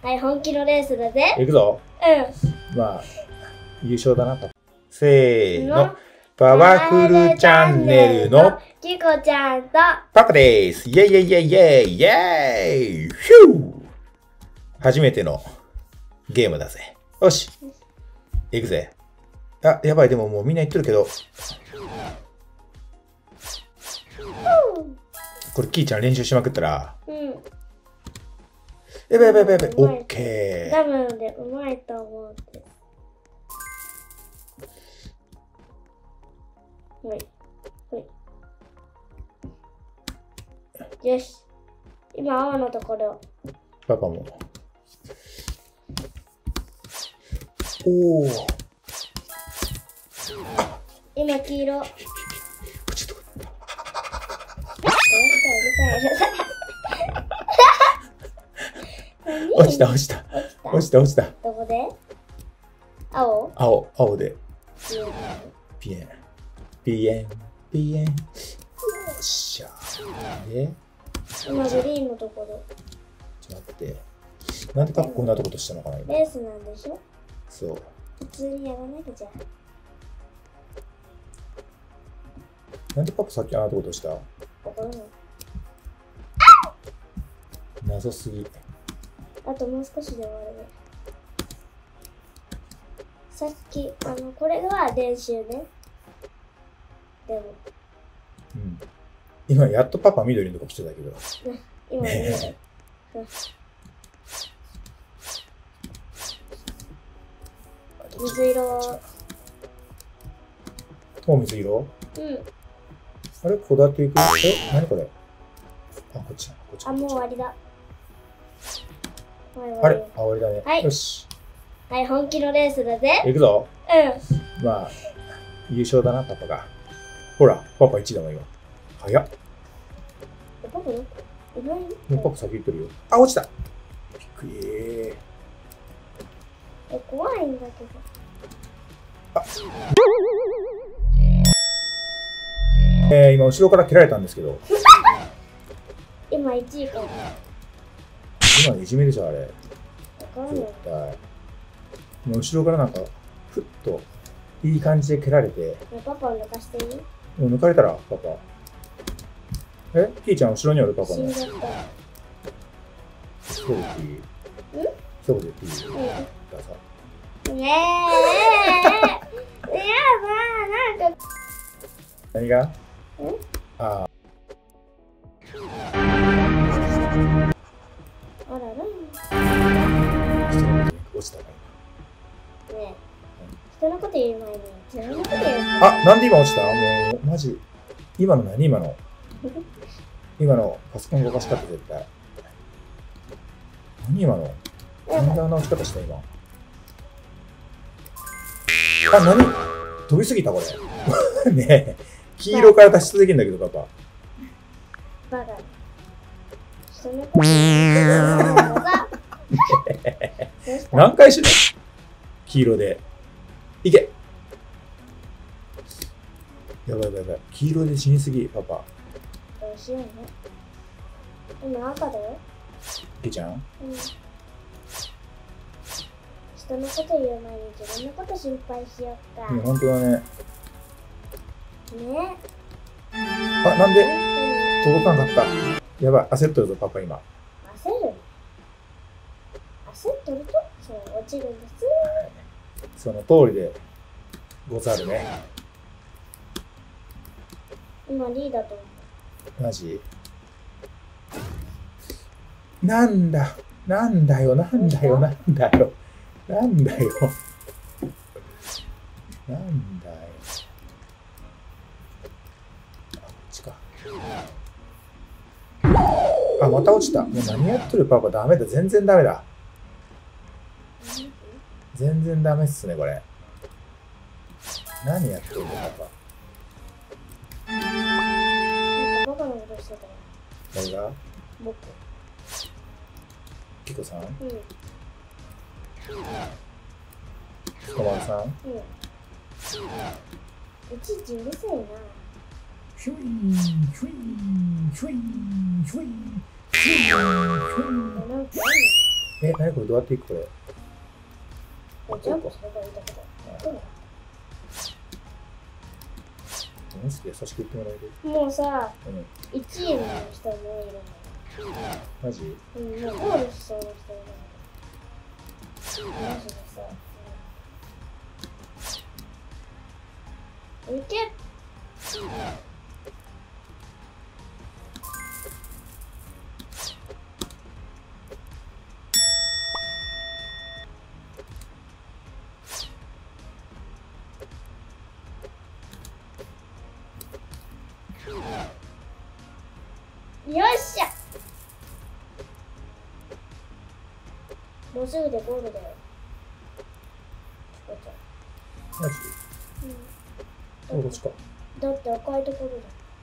はい、本気のレースだぜ。 行くぞ。 うん。 まあ、優勝だなと。せーの。パワフルチャンネルのキコちゃんとパパです。イェイイェイイェイイェイイェイヒュー初めてのゲームだぜ。よし。行くぜ。あ、やばい。でももうみんな言ってるけど。これキーちゃん練習しまくったら。 うん。 やばいやばいやばいやばい。オッケー。 多分でうまいと思うって。はい。はい。よし。今、青のところ。 パパも。おお。 今、黄色。 落ちた落ちた落ちた落ちた。 どこで？青？ 青で。ピエンピエンピエン。よっしゃ。で今グリーンのところ。 ちょっと待って。なんでパパこんなとことしたのかな今。 レースなんでしょ？ そう。 普通にやらなきゃじゃん。 なんでパパさっきあんなとことした？ わからない。 謎すぎ。 あともう少しで終わるね。さっき、これが練習ね。でも。 うん。今やっとパパ緑のとこ来てたけど。 今ね。水色。 もう水色？ うん。 あれこだっていく？何これ？あ、こっち。 あ、もう終わりだ。 あれ終わりだね。 はい。 よし。 はい、本気のレースだぜ。 行くぞ。 うん。 まあ、優勝だな、パパが。ほら、パパ1位だもん、今。早っ。 パパどこ？いない？ もうパパ先行ってるよ。あ、落ちた。びっくり。 怖いんだけど。 あ。今、後ろから蹴られたんですけど。 今1位かも。 今のいじめでしょ、あれ。 わかんない。 絶対。後ろからなんか、ふっと、いい感じで蹴られて。 パパを抜かしていい？ もう抜かれたら、パパ。キーちゃん後ろにおるパパの。 死んじゃった。 一言言っていい？ ん？ 一言言っていい？ うん。 ださ。 ねえ。いやだ、なんか。 何が？ ん？ ああ。 あらら。 落ちたか今。ねえ。人のこと言う前に自分のこと言う。 あ、なんで今落ちた？もう、マジ。今の何？今のパソコン動かし方絶対。何今の？なんであんな落ち方した今。あ、何？飛びすぎたこれ。ねえ。黄色から脱出できるんだけど、パパ。 バカ。人のこと言う。 何回しろ？黄色で。いけ！やばいやばいやばい。黄色で死にすぎ、パパ。 どうしようね。今赤だよ。 いけちゃん？ うん。人のこと言う前に自分のこと心配しよっか。 ほんとだね。 ね。 あ、なんで届かなかった。やばい、焦ってるぞ、パパ今。 焦る？焦ってるとそう落ちるんです。 その通りでござるね。 今リーダーと思マジ？なんだよ。なんだよ。なんだよ。なんだよ。なんだよ。あ、こっちか。あ、また落ちた。もう何やっとるパパ。ダメだ。全然ダメだ。全然ダメっすね、これ。何やってるの、パパ。 バカなことしてたよ。 誰が？ 僕。 キコさん？ うん。 小丸さん？ うん。いちいちうるせえな。 ヒュイーン、ヒュイーン、ヒュイーン、ヒュイーン、ヒュイーン、ヒュイーン。 なんかえ、なにこれどうやっていくこれ。 ジャンプすればいいだけだ。 マジで優しく言ってもらえる。 もうさ、 うん。 1位の人もいるマジ？ の。うん、もうゴールしそうな人いるの。マジでさ。いけ。よっしゃ。もうすぐでゴールだよ。 マジ？ うん。 こっちか。 だって赤いところだ。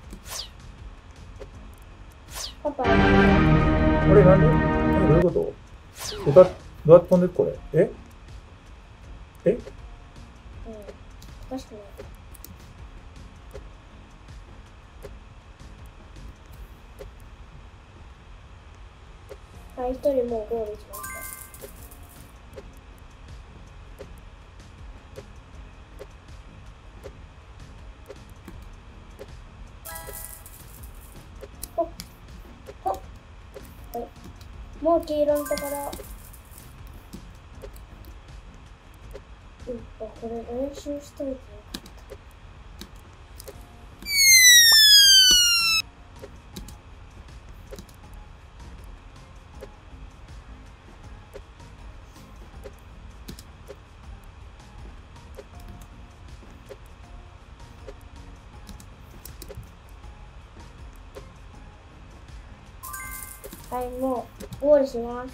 パパ。 あれなんで？どういうこと？どうやって飛んでくこれ？え？ うん。おかしくない。はい、一人もうゴールしました。ほっ。ほっ。はい。もう黄色のところ。うん、これ練習しといてよかった。はい、もうゴールします。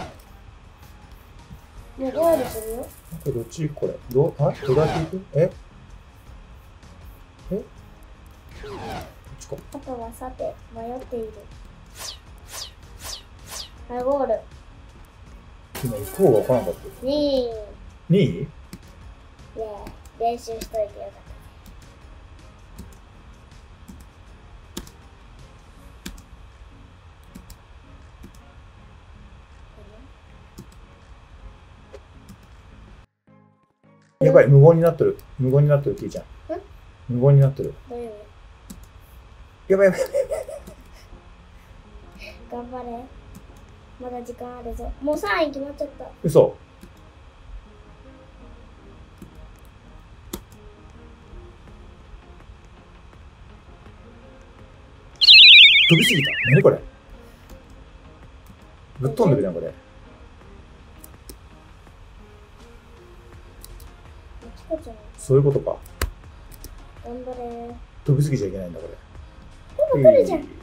もうゴールするよ。 これどっちこれ？どうやっていく？え？こっちか。 パパはさて迷っている。はい、ゴール。 今行こうが分からなかった。 2位。 2位？ イェーイ。練習しといてよかった。 やばい、無言になってる。無言になってる、キーちゃん。無言になってる。 どういうの？ やばいやばい。 頑張れ。まだ時間あるぞ。もう3位決まっちゃった。 嘘。飛びすぎた。何これ。ぶっ飛んでるじゃん、これ。 チコちゃん、 そういうことか。 頑張れ。 飛びすぎちゃいけないんだ、これ。 パパ来るじゃん。行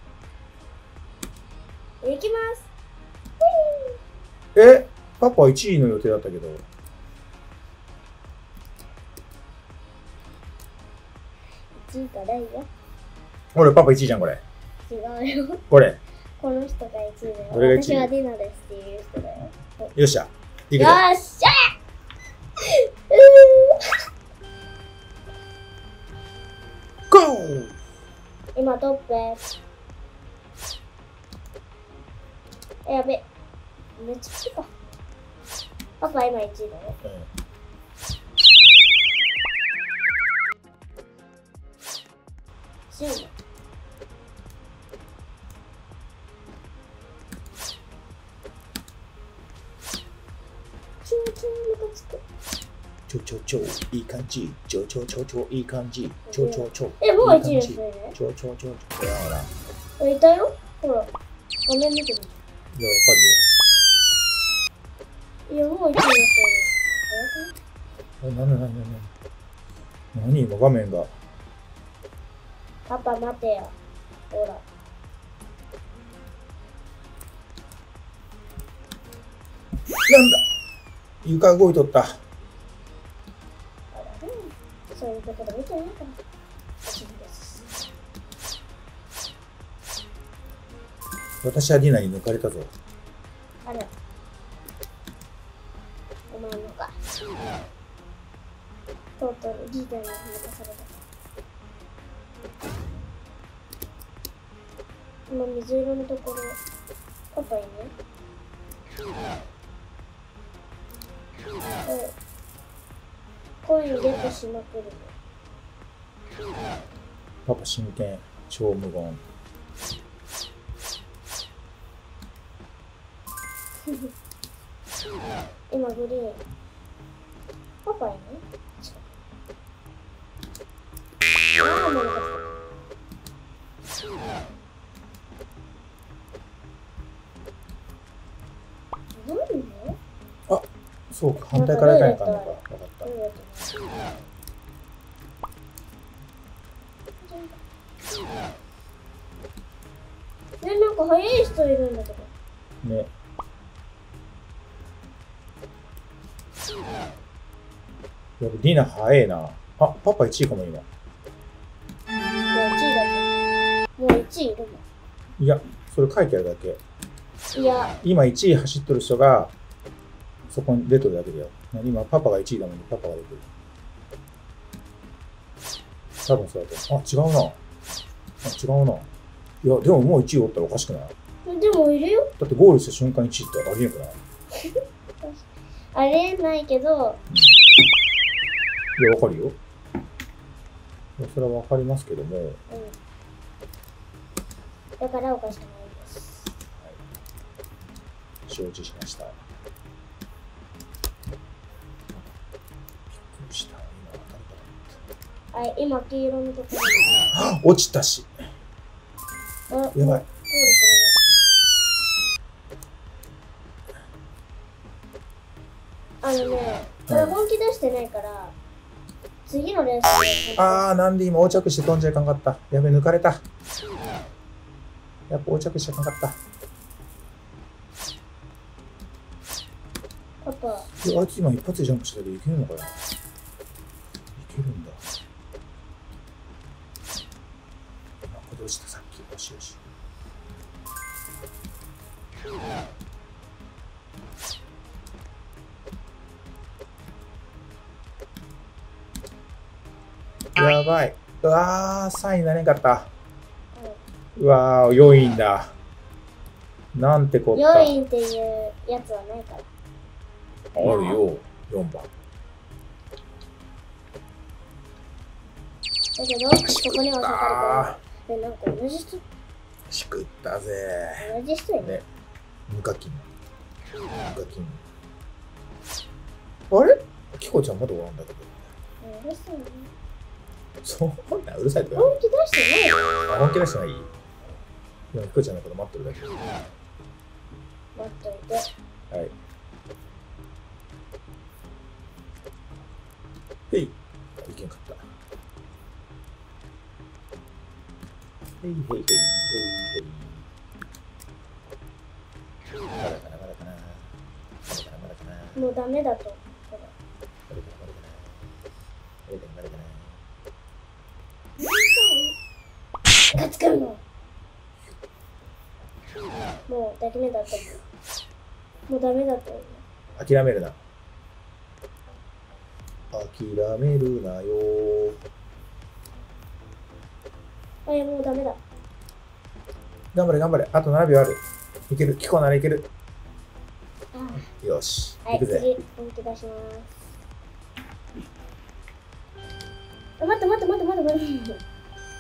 きます。 え、パパ1位の予定だったけど。 1位からいいよ。 俺、パパ1位じゃん、これ。 違うよ。 これ。 この人が1位だよ。 どれが1位？ 私はディナですっていう人だよ。 よっしゃ。いくよぞ。 っしゃゴー！ 今トップ。やべ。めっちゃ好きか。パパ今1位だよ。シューマ。キンキンムカつく。 ちょ、いい感じ。ちょ、いい感じ。ちょ。 もう1位ですよね。 ちょ。いや、ほら。 いたよ。ほら。画面見てみて。 いや、わかるよ。 いや、もう1位ですよね。 何今画面が。 パパ待てよ。ほら。 なんだ床動いとった。 そういうことで見てないから。 私はディナに抜かれたぞ。 あら。お前のか。とうとうリーダーに抜かされた。今水色のところ。パパいいね。 コインゲットしまくるの。 パパ真剣、超無言。 今グリーン。パパいね。ああ、もうなんで？ あ、そうか、反対から行かないかんのか。わかった。 ね、なんか速い人いるんだけど。 ね。やっぱディナ早いな。あ、パパ1位かも今。 もう1位だけ。もう1位いるもん。 いや、それ書いてあるだけ。 いや、 今1位走ってる人が、そこに出てるだけだよ。今パパが1位だもんね、パパが出てる。多分そうだと思う。あ、違うな。違うな。いや、でももう1位おったらおかしくない？ でもいるよ。 だってゴールした瞬間1位ってありえなくない？ ありえないけど、 いや、わかるよ。いやそれはわかりますけども。 うん。だからおかしくないです。 はい、承知しました。びっくりした。今当たるかと思った。 はい、今黄色のところに。 落ちたし。 あ、 やばい。 ゴールするね。これ本気出してないから、次のレースで。 あー、なんで今横着して飛んじゃいかんかった。やべ、抜かれた。やっぱ横着しちゃいかんかった。 パパ。 あいつ今一発でジャンプしたけどいけるのかよ。いけるんだ。これ落ちたさっき。よしよし。やばい。うわー、3位になれんかった。うわー、4位だ。なんてこった。 4位っていうやつはないから。 あるよ、4番。 だけど、ここにはかかるから。なんか同じ人。 しくったぜ。 同じ人やね。 無課金。無課金。あれキコちゃんまだおらんだけど。 うるさいね。 そんなうるさいとか。 本気出してないよ。 あ、本気出してない？いや、キコちゃんのこと待ってるだけ。 待っといて。 はい。へい。いけんかった。へいへいへいへいへい。まだかな、まだかな。まだかな、まだかな。 もうダメだと。 まだかな、まだかな。まだかな、まだかな。 ガツくんの。もうダメだと思う。もうダメだと思う。 諦めるな。諦めるなよ。 あ、いや、もうダメだ。 頑張れ頑張れ。あと7秒ある。いける。キコならいける。 あよし。 はい、 いくぜ。 次、本気出します。あ、待って待って待って待って待って。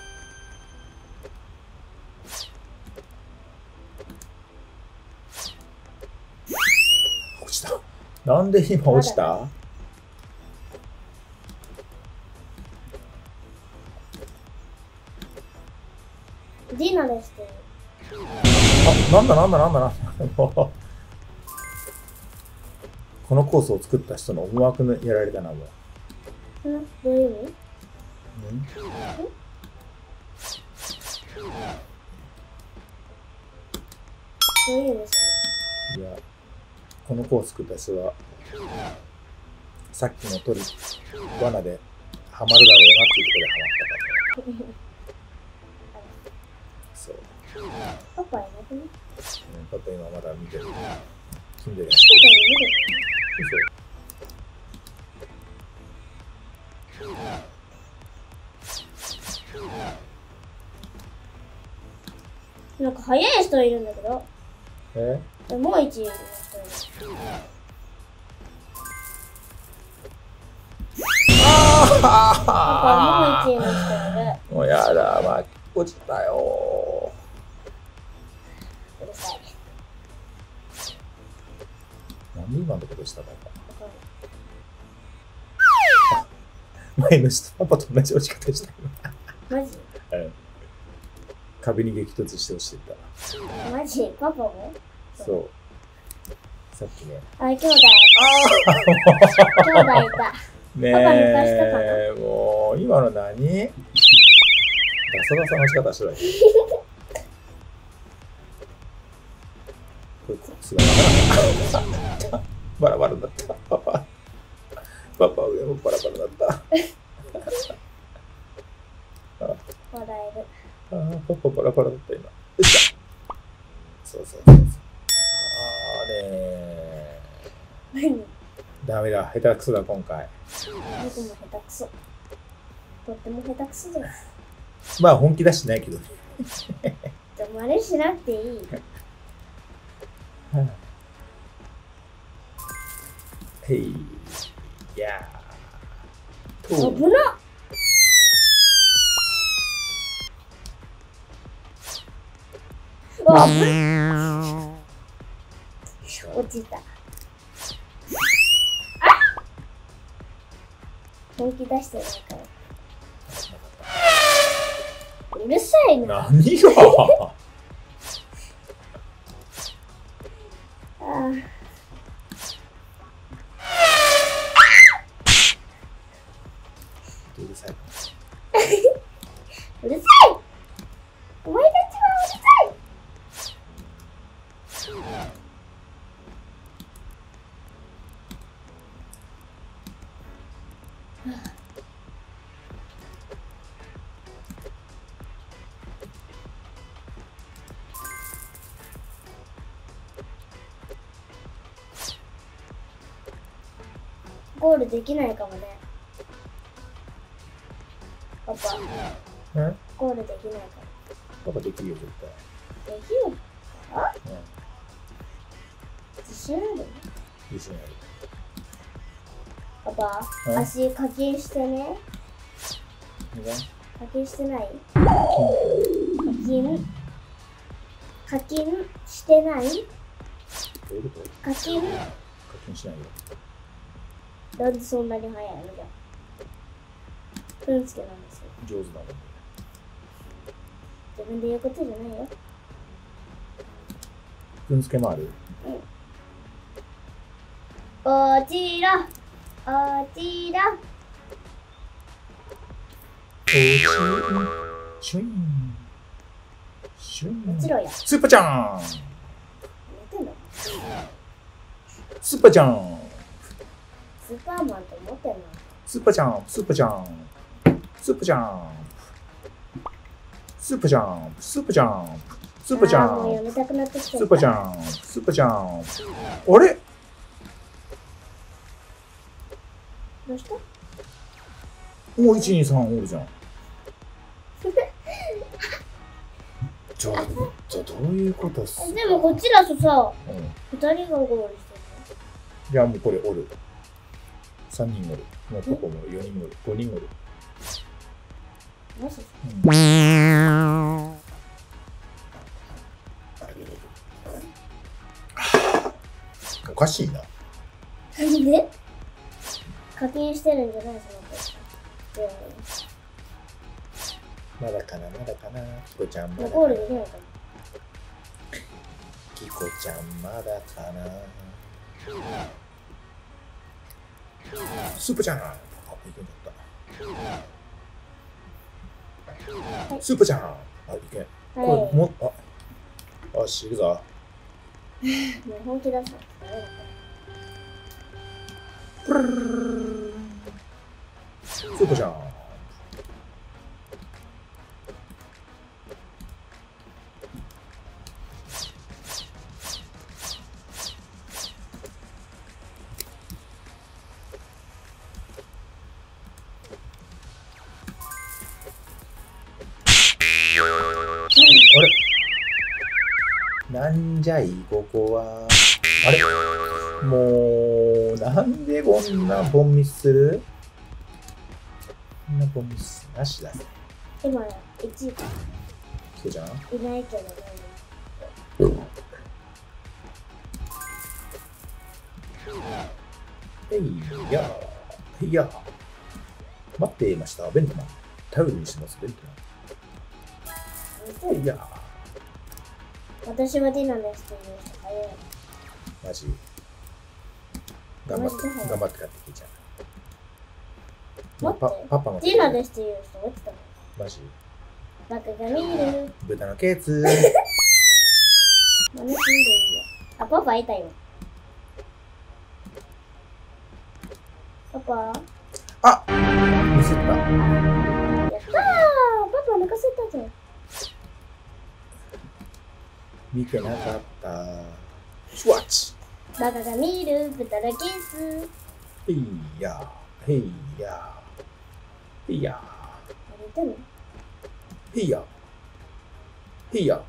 落ちた。なんで今落ちた？ ディナですって。 あ、なんだなんだなんだなんだ。このコースを作った人の思惑のやられたな、もう。 どういう意味？どういう意味ですいや、このコース作った人は、さっきの鳥、罠でハマるだろうなっていうところでハマったから。そう。 パパいなくね？ パパ今まだ見てる。住んでる。 パパ見る？なんか速い人いるんだけど。もう1位の人いる。 パもう1位の人いる。 もうやだ、まあ、落ちたよ。 うるさい。 なんで今のとこでしたか。前の人、パパと同じ落ち方でした。 マジ？ 壁に激突して落ちてた。 マジ？パパも？ そう。さっきね。 あ、兄弟。兄弟いた。 ねパパ抜かしたかえ、もう、今の何？ダサダサの落ち方してない。これ、すごい。バラバラだった。パパ上もバラバラだった。 笑える。 パパバラバラだった今。よっしゃ。そう。あーねー。 何？ ダメだ。下手くそだ、今回。 僕も下手くそ。とっても下手くそです。 まあ、本気出してないけどね。 じゃあ、真似しなくていい。 へい。いやー。 危なっ。落ちた。本気出してないから。うるさいな。 何よ。うるさい。 うるさい。お前たちはうるさい。ゴールできないかもね。パパ。ゴールできないかパパできるよ、絶も。できる？あ？ 対。 自信ある？ 自信ある。 パパ、足課金してね。課金してない？課金してない？ どういうこと？ 課金しないよ。 なんでそんなに速いのじゃ。プンスケなんですよ。 上手だもん。 自分で言うことじゃないよ。 プンスケもある？ 落ちろ落ちろ。 シュインシュイン。 落ちろや。 スーパーちゃん。 寝てんの？ スーパーちゃん。 スーパーマンと思ってんの？ スーパーちゃん。スーパーちゃん。スーパーちゃん。スーパーちゃん。スーパーちゃん。スーパーちゃん。 もうやめたくなってきちゃった。 スーパーちゃん。スーパーちゃん。あれ？ どうした？ お、1、2、3おるじゃん。じゃあどういうことっす？ でもこっちだとさ、 うん、 2人がゴールしてる。 じゃあもうこれおる。3人おる。もうここも4人おる。5人おる。 マジ？ おかしいな。 なんで？課金してるんじゃないその子。 まだかな、まだかな。キコちゃんまだかな。 ゴールできないかな。 キコちゃんまだかな。スープちゃん。あ、いけんかった。スープちゃん。あ、いけん。これも、あ、よし、行くぞ。 もう本気出す。 スープちゃん。あれ？なんじゃいここは。あれ？もうなんでこんなボンミスする？ そんなボミスなしだぜ。 今1位か。 そうじゃん。 いないけどね。 へいやー、へいやー。待っていました、ベントマン。頼りにしてます、ベントマン。へいやー。 私はディナですって言う人早い。 マジ。頑張って買ってきちゃう。 待って、 パパのディナですって言う人落ちたの。 マジ。 バカが見る。 豚のケツ。 真似すんでいいよ。あ、パパいたよ。パパあ、ミスった。 やったー、パパお腹空いたじゃん。 見てなかった。シュワッチ。 バカが見る豚のキス。 へいやー、へいやー、へいや何言ってんの？ ー、へいやー、へいや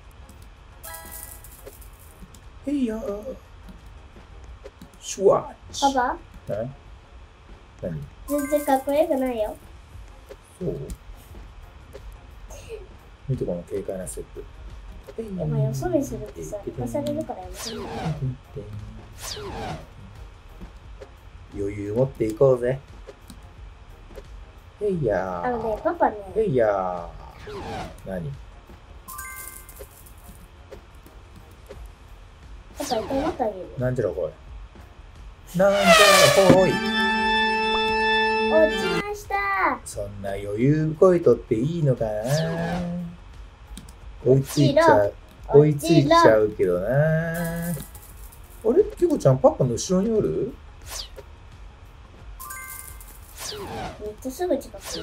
ー、へいやー、シュワッチ。 パパ何？ 全然かっこよくないよ。 そう見てこの軽快なステップ。 お前よそ見するってさ、抜かされるからやめてみて。 余裕持っていこうぜ。へいやー。 あのね、パパね。 へいやー。何？ パパ一回持ってあげる。 なんじゃらほい。なんじゃらほい。 落ちました。 そんな余裕こいとっていいのかな。追いついちゃうけどな。あれキコちゃんパパの後ろにおる？ めっちゃすぐ近くにいる。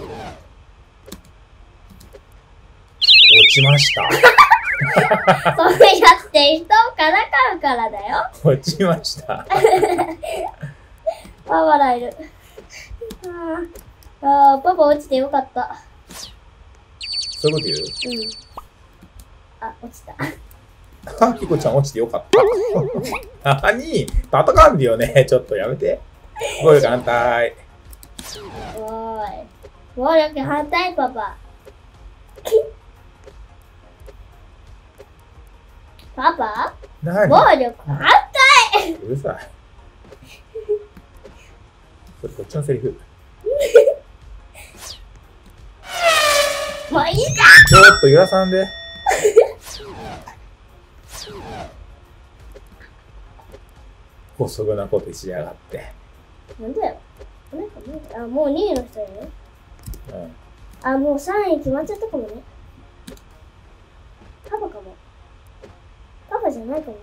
落ちました。 そうやって人をからかうからだよ。 落ちました。 あ、笑える。あ、パパ落ちてよかった。 そういうこと言う？ うん。あ、落ちた。 あ、キコちゃん落ちてよかった。何？戦うんだよね。ちょっとやめて。暴力反対。 おーい。暴力反対、パパ。パパ？ 何？ 暴力反対。 うるさい。それこっちのセリフ。 もういいか。 ちょっと揺らさんで。こそぐなことしやがって。 なんだよ。あ、もう2位の人いるね。 うん。 あ、もう3位決まっちゃったかもね。パパかも。パパじゃないかもね。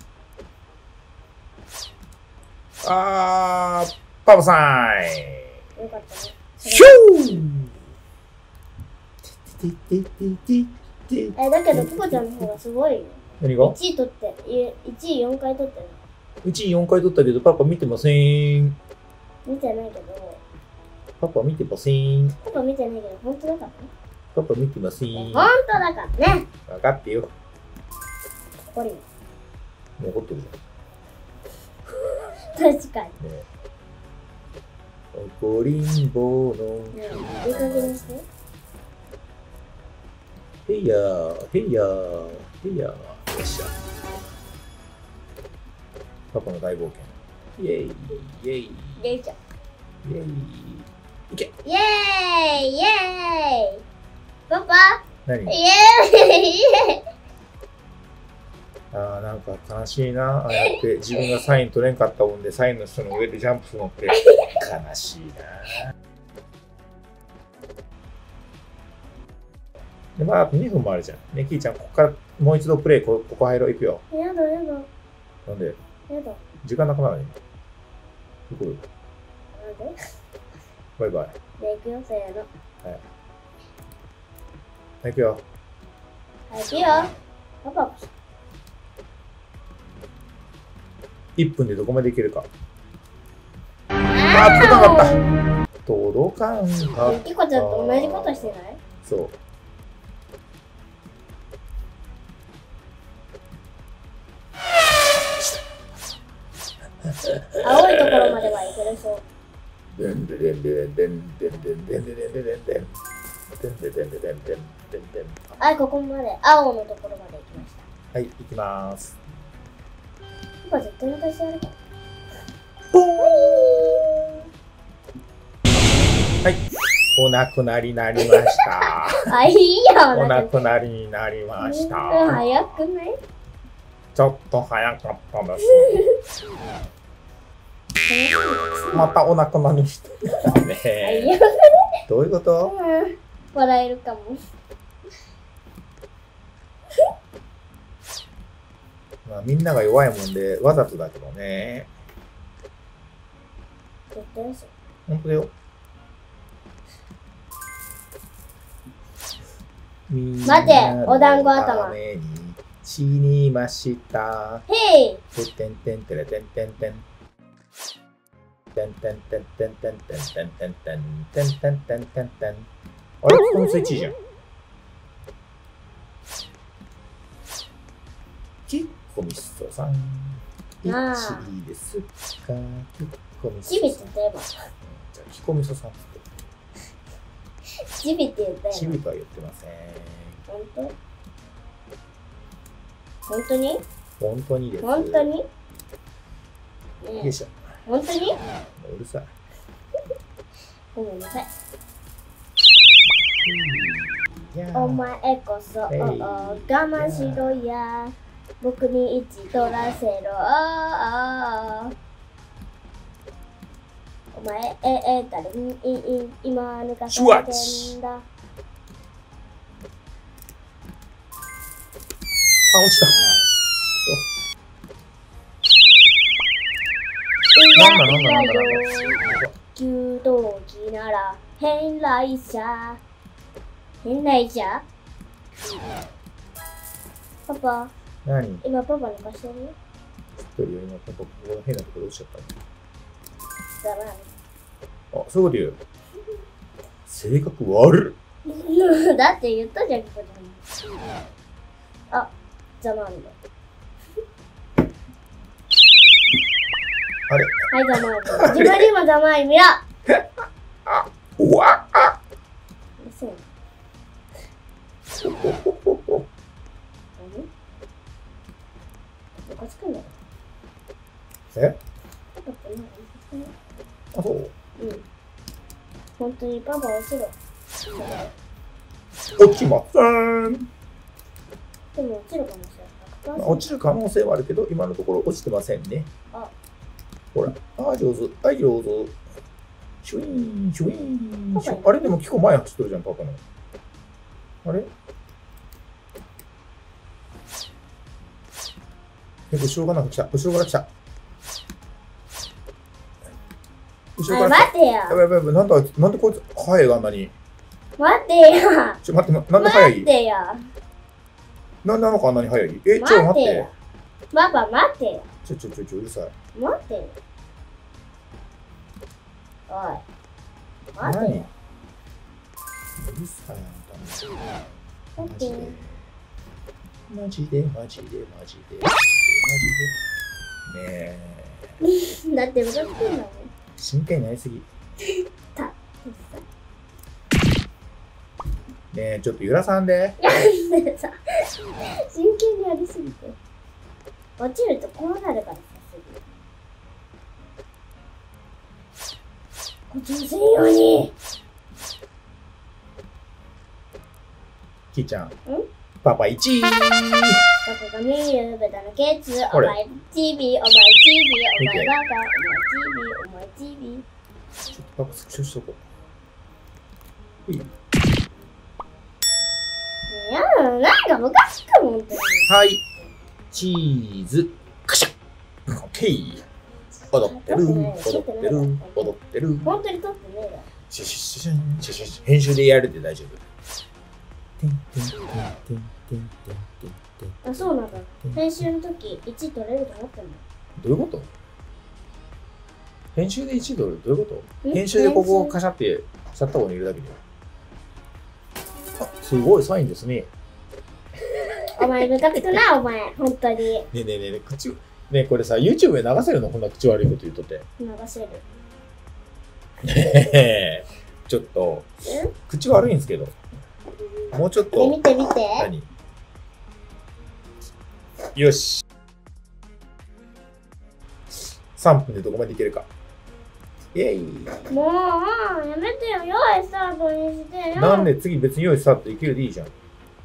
パパさん。 よかったね。 ヒュー。 だけど、ピコちゃんの方がすごいよ。 何が？ 1位取って、1位4回取ってる。 うち4回取ったけど、パパ見てません。 見てないけど。 パパ見てません。 パパ見てないけど、本当だからね。 パパ見てません。 本当だからね。 分かってよ。 これ。 もう怒ってるじ確かに。 ゃん。ねえ。怒りんぼの。 ねえ、いい加減にして。 へいやー、へいやー、へいやー。よっしゃ。パパの大冒険。イェイ、イェイ、 よいしょ。 イェイ。いけ。 イェーイイェーイパパ何？ イェーイイェーイなんか悲しいな。ああやって自分がサイン取れんかったもんで、サインの人の上でジャンプするのって悲しいな。で、まあ、あと2分もあるじゃん。ね、キーちゃん、ここからもう一度プレイ、ここ入ろう。行くよ。 やだやだ。 なんで？ やだ。 時間なくなるね。行こうよ。 なんで？ バイバイ。 じゃあ行くよ、せーの。 はい。行くよ。 はい、行くよ。パパ。 1分でどこまで行けるか。 あ届かんかった。 キコちゃんと同じことしてない？ そう。 青いところまでは行けるそう。 でんででんでんでんでんでんでんでんでんでんでんでんでんでんでんでんでん。 はい、ここまで。青のところまで行きました。 はい、行きます。 パパ絶対昔やるから。 ポーン。はい、お亡くなりになりました。 あ、いいやん。 お亡くなりになりました。 早くない？ ちょっと早かったです。またお亡くなりにしてたね。どういうこと？ 笑えるかも。 まあ、みんなが弱いもんでわざとだけどね。本当だよ。 待て、お団子頭。 死にました。 へい。 てんてんてれてんてんてん。てんてんてんてんてんてんてんてんてんてんてんてんてんてんてん。あれ、このスイッチじゃん。キッコミッソさん。1位ですか。キッコミッソさん。 チビって言えば。 じゃあ、キッコミッソさんって。 チビって言ったよ。 チビとは言ってません。 本当？本当に？ 本当にです。 本当に？ よいしょ。 本当に？ うるさい。 ごめんなさい。 おお前こそ我慢しろや。僕に1取らせろ。お前誰に今抜かされてんだ。 あ、落ちた。 いやよ。給湯器なら変来者。変来者？パパ。 何？ 今パパ抜かしてる？ 知ってるよ。今パパここの変なところ落ちちゃっただな。 あ、そういうこと言う。性格悪っ。だって言ったじゃん、ここじゃん。あ、ざまんだ。 あれ？ はい、ざまんだ。自分にもざまん見ろ。 あ、うわあ。 そう。おかしくない？ え？あ、そう？ うん。本当にパパ落ちろ。 落ちません。 でも落ちるかもしれない。 落ちる可能性はあるけど、今のところ落ちてませんね。 あ、 ほら。あ、上手。はい、上手。シュイーン、シュイーン。あれでも結構前走ってるじゃん、パパの。あれ？後ろがなんか来た。後ろから来た。後ろから来た。 待ってよ。 やばいやばい。なんでこいつ早いがあんなに。 待ってよ。 待って、なんで早い？ 待ってよ。 なんであの子あんなに早い？え、ちょ、待って。 パパ待ってよ。 ちょ、うるさい。 待ってよ。おい。待ってよ。 うるさい、あんた。 待ってよ。 マジで。ねえ。 だってムカつくんだもん。 真剣になりすぎ。 た。 ねえ、ちょっと揺らさんで。 なんでさ、真剣にやりすぎて。落ちるとこうなるからさ、すぐ。落ちませんように。 キーちゃん。パパ1位。 パパが見るベタのケツ。お前チビ、お前バカ、お前チビ。 ちょっとパパスクショしとこう。いい。 やだ、なんかムカつくもんって。 はい。チーズ。カシャッ。オッケー。踊ってる。 本当に撮ってねえだ。 編集でやるって大丈夫。 あ、そうなんだ。編集の時1取れると思ったんだ。 どういうこと？編集で1取る？どういうこと？編集でここをカシャってシャッターを入れるだけで。あ、すごいサインですね。 お前ムカつくな、お前。本当に。 ねえ、口。ねえ、これさ、YouTube で流せるの？こんな口悪いこと言うとって。 流せる。 ちょっと、 え口悪いんですけど。もうちょっと。 見て見て。 何よし。3分でどこまでいけるか。イェイ。 もう、やめてよ。用意スタートにしてよ。 なんで次別に用意スタートできるでいいじゃん。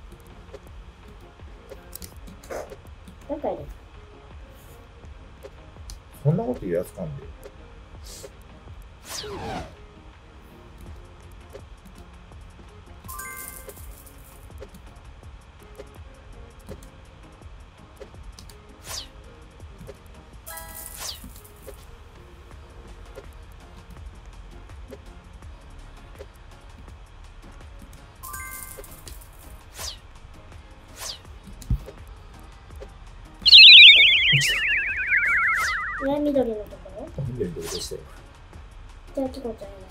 だからそんなこと言うやつかんで。 ね、緑のところ緑どうしてよ。 じゃあ、チコちゃんや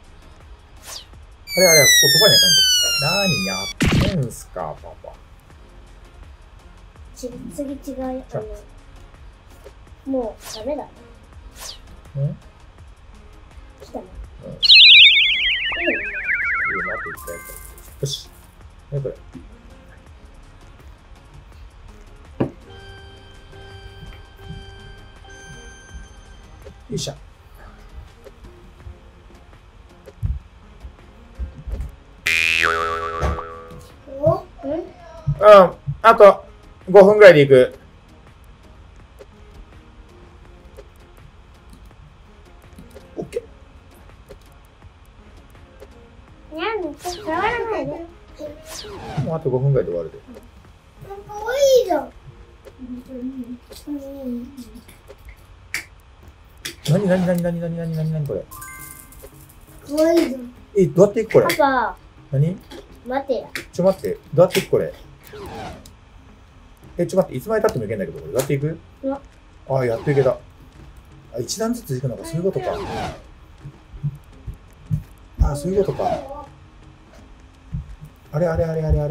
あれあれ、ここ飛ばにあかんで。何やってんすか、パパ。 次違う。もう、ダメだね。 んうん。 来たね。 いいよ、 いいね。 待って、一回やったら。よし。ね、これ。よいしょ。 おうんうん。あと5分ぐらいで行く。オッケなんで触らないで。 ー。もうあと5分ぐらいで終わるで。 かわいいじゃん。 何これ。 かわいいじゃん。 え、どうやって行くこれ。 パパ、 何待てや。 待って。どうやって行くこれ。待って。いつまで経ってもいけんだけど、これ。どうやって行くあ、やっと行けた。あ、一段ずつ行くのか。そういうことか。あ、そういうことか。あれ。あれ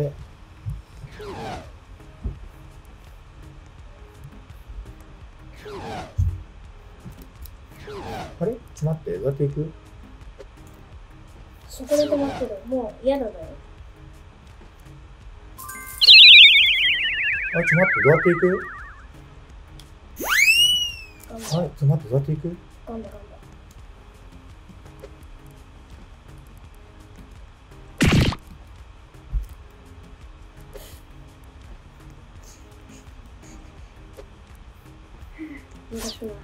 待って。どうやって行くそこで止まってる。もう嫌だよ。 待って。どうやって行く頑張待って。どうやって行く頑張よろしくな。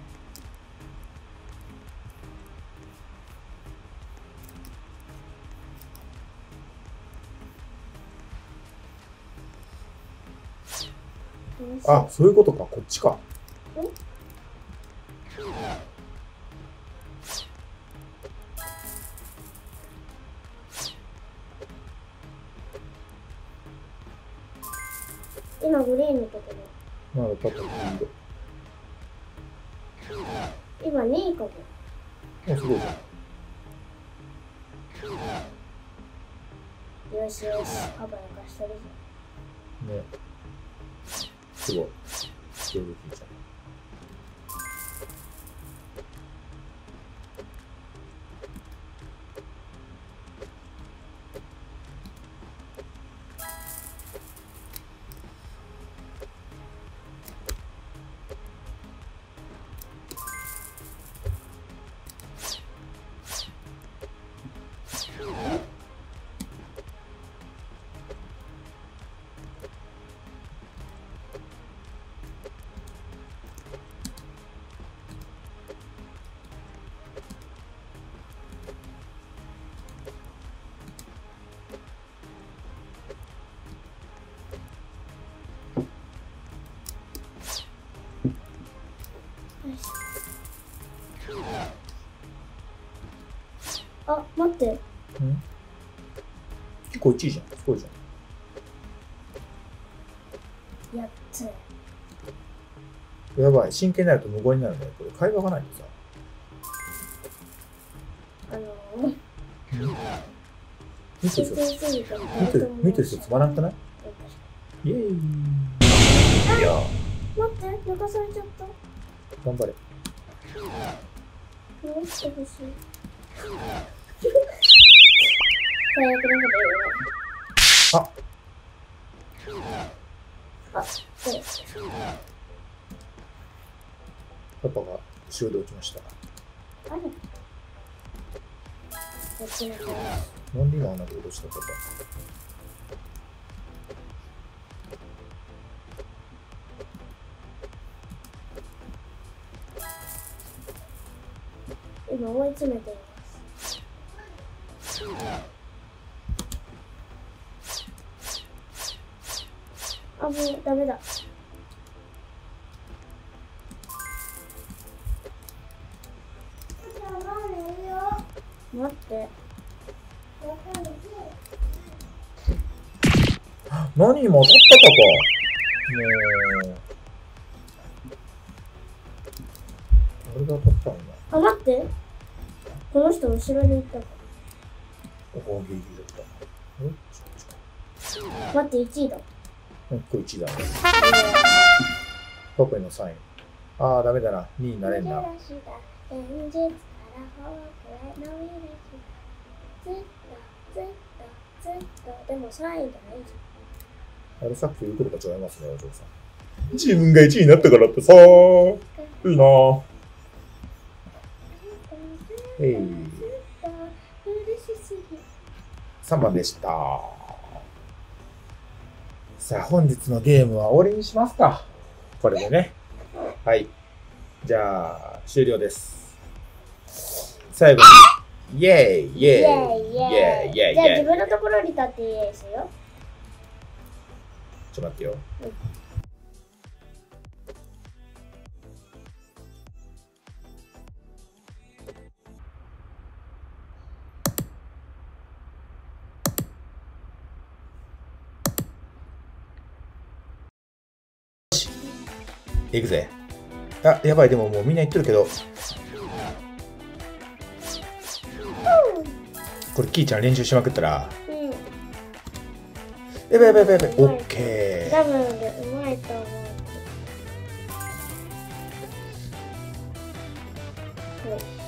あ、そういうことか。こっちか。 今グリーンのところ。 まだパパ黄今2位かも。 色。あ、すごいじゃん。 よしよし、パパなんかしてるじね。すごい。上手にじゃん。 ゃん。あ、待って。 結構1位じゃん。すごいじゃん。 やっつ。 やばい。真剣になると無言になるね。これ、会話がないとさ。見てる人、見てる人つまらんくないイェーイ。いや待って、抜かされちゃった。 頑張れ。 直してほしい。 最悪なこと言うね。あ、そうです。 パパが後ろで落ちました。 あれ、こっちの方。 なんで今あんなことしたパパ。 今追い詰めています。あ、もうダメだ。待って。 何今当たったパパ。もう。俺が当たったんだ。 あ、待って。この人後ろに行ったか。 おお、ギリギリだった。 待って、1位だ。 これ1位だね。パパへのサイン。ああ、ダメだな。2位になれんな。 でも3位じゃないじあれさっき言うことが違いますね、お嬢さん。自分が1位になったからってさ、いいなぁ。3番でした。さあ、本日のゲームは終わりにしますか。これでね。はい。じゃあ、終了です。最後に、イェーイイェーイイェーイイェーイイェーイ。 じゃあ自分のところに立ってイエーイするよ。 ちょっと待ってよ。行くぜ。あ、やばい、でももうみんな言ってるけど。これ、キーちゃん練習しまくったら。 うん。 やばいやばいやばいやばい。オッケー。 多分うまいと思う。はい。